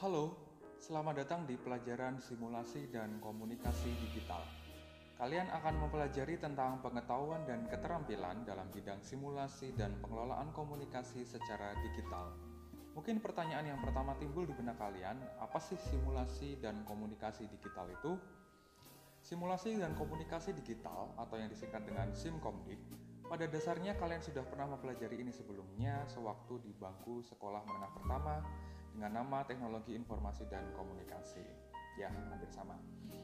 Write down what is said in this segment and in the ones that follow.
Halo, selamat datang di pelajaran simulasi dan komunikasi digital. Kalian akan mempelajari tentang pengetahuan dan keterampilan dalam bidang simulasi dan pengelolaan komunikasi secara digital. Mungkin pertanyaan yang pertama timbul di benak kalian, apa sih simulasi dan komunikasi digital itu? Simulasi dan komunikasi digital atau yang disingkat dengan SimKomdik, pada dasarnya kalian sudah pernah mempelajari ini sebelumnya sewaktu di bangku sekolah menengah pertama dengan nama Teknologi Informasi dan Komunikasi. Ya, hampir sama.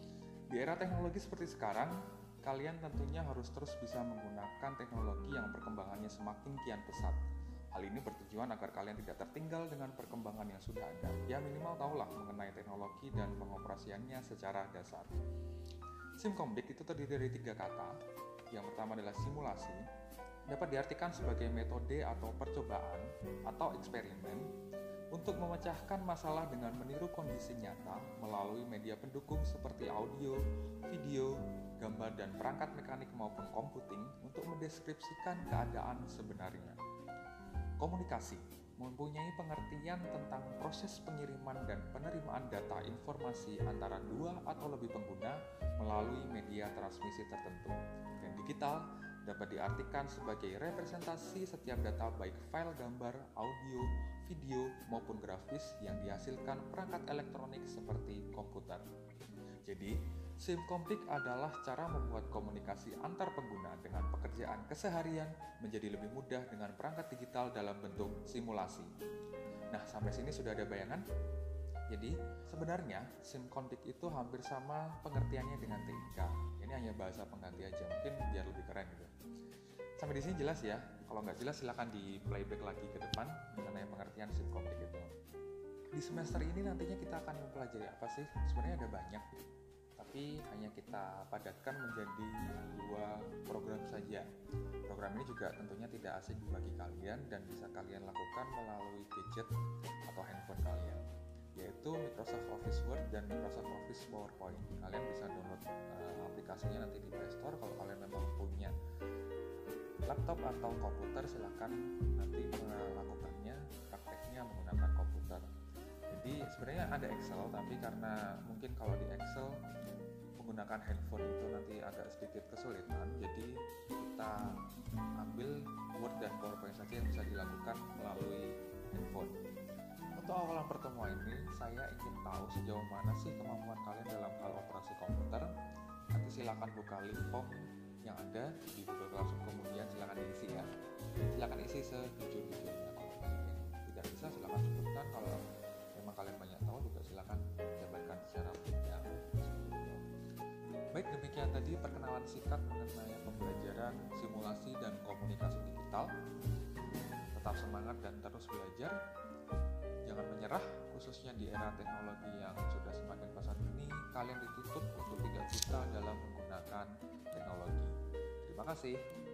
Di era teknologi seperti sekarang, kalian tentunya harus terus bisa menggunakan teknologi yang perkembangannya semakin kian pesat. Hal ini bertujuan agar kalian tidak tertinggal dengan perkembangan yang sudah ada. Ya, minimal tahulah mengenai teknologi dan pengoperasiannya secara dasar. SimKomdik itu terdiri dari 3 kata. Yang pertama adalah simulasi, dapat diartikan sebagai metode atau percobaan atau eksperimen untuk memecahkan masalah dengan meniru kondisi nyata melalui media pendukung seperti audio, video, gambar, dan perangkat mekanik maupun komputing untuk mendeskripsikan keadaan sebenarnya. Komunikasi mempunyai pengertian tentang proses pengiriman dan penerimaan data informasi antara dua atau lebih pengguna melalui media transmisi tertentu. Dan digital dapat diartikan sebagai representasi setiap data baik file gambar, audio, video, maupun grafis yang dihasilkan perangkat elektronik seperti komputer. Jadi, SimKomdik adalah cara membuat komunikasi antar pengguna dengan pekerjaan keseharian menjadi lebih mudah dengan perangkat digital dalam bentuk simulasi. Nah, sampai sini sudah ada bayangan? Jadi, sebenarnya SimKomdik itu hampir sama pengertiannya dengan TIK. Ini hanya bahasa pengganti aja, mungkin biar lebih keren gitu. Sampai di sini jelas ya? Kalau nggak jelas silakan di playback lagi ke depan mengenai pengertian SimKomdik itu. Di semester ini nantinya kita akan mempelajari apa sih? Sebenarnya ada banyak, tapi hanya kita padatkan menjadi 2 program saja. Program ini juga tentunya tidak asing bagi kalian dan bisa kalian lakukan melalui gadget atau handphone kalian, yaitu Microsoft Office Word dan Microsoft Office PowerPoint. Kalian bisa download aplikasinya nanti di Play Store. Kalau kalian memang punya laptop atau komputer, silahkan nanti melakukannya prakteknya menggunakan komputer. Jadi sebenarnya ada Excel, tapi karena mungkin kalau di Excel menggunakan handphone itu nanti agak sedikit kesulitan, jadi kita ambil Word dan PowerPoint saja yang bisa dilakukan melalui handphone. Untuk awalan pertemuan ini, saya ingin tahu sejauh mana sih kemampuan kalian dalam hal operasi komputer. Nanti silakan buka link form yang ada di Google Classroom, kemudian silakan diisi ya. Silakan isi sejujur-jujurnya. Kalau tidak bisa silakan sebutkan. Kalau memang kalian banyak tahu juga silakan jabarkan secara panjang. Baik, demikian tadi perkenalan singkat mengenai pembelajaran simulasi dan komunikasi digital. Tetap semangat dan terus belajar. Jangan menyerah, khususnya di era teknologi yang sudah semakin pesat ini, kalian dituntut untuk tidak buta dalam menggunakan teknologi. Terima kasih.